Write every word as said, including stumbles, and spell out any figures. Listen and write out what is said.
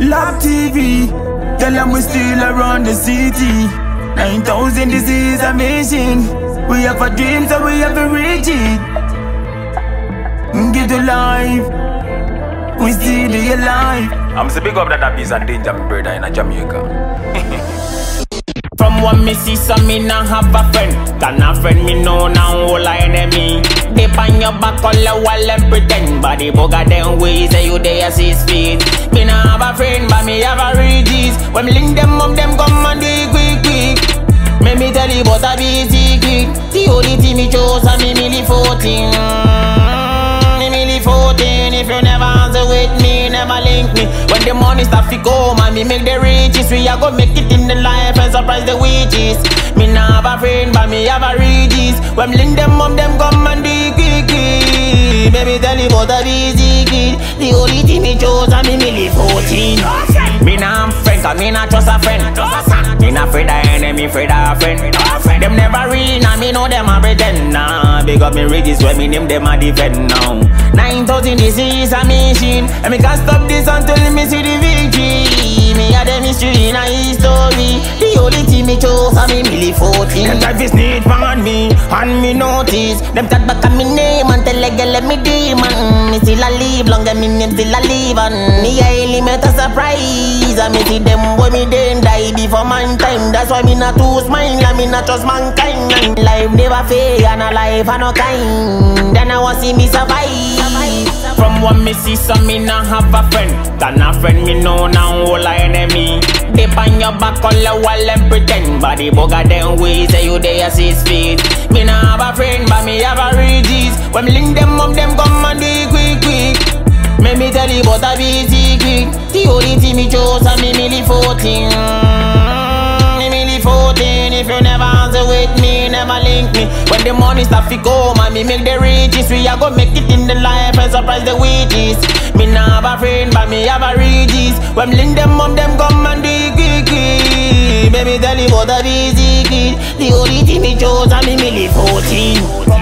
Lab T V, tell them we still around the city. Nine thousand, this is a mission. We have a dream, so we have to reach it. Get alive, we still be alive. I'm so big up that a piece of danger, my brother, in a Jamaica. From what me see, so me nah have a friend. Can a friend me know now all a enemy. They on your back all the while and pretend. But the bugger them way say you there six feet. Me nah have a friend, but me have a reaches. When me link them up, them come and do it quick quick. Make me tell you about a busy secret. The only thing me chose and me merely fourteen. Me merely fourteen. If you never answer with me, never link me. When the money start to come and me make the riches, we are gonna make it in the life and surprise the witches. Me nah have a friend, but me have a riches. When me link them up, them come and do it quick quick. Baby tell you about a busy kid. The only thing me chose and me merely fourteen. Me nah friend, cause me nah trust a friend. Me nah afraid of enemy, afraid of a friend. Them never real, nah me know them a pretend. Nah, big up me riches when me name them a defend now. Nine thousand, this is a mission, and me can't stop this until me see the victory. Me a them history in a history. The only thing me chose and me merely fourteen. Them type is need on me, and me notice. Them talk back at me name until I get let me demon. Me still a live long and me name still a live. And me a element a surprise. And me see them boy me then die before man time. That's why me not too smile and me not trust mankind. And life never fail and a life a no kind. Then I want see me survive. From what me see, so me nah have a friend. Can a friend me know now all a enemy. They on your back all the while and pretend. But the bugger them way say you there six feet. Me nah have a friend, but me have a riches. When me link them up, them come and do it quick quick. Make me tell you about a busy secret. The only thing me chose and me merely fourteen. Me merely fourteen. If you never answer with me, never link me. When the money start to come and me make the riches, we are gonna make it in the life and surprise the witches. Me nah have a friend, but me have a riches. When me link them up, them come and do it quick quick. Baby tell you about a busy kid. The only thing me chose and me merely fourteen.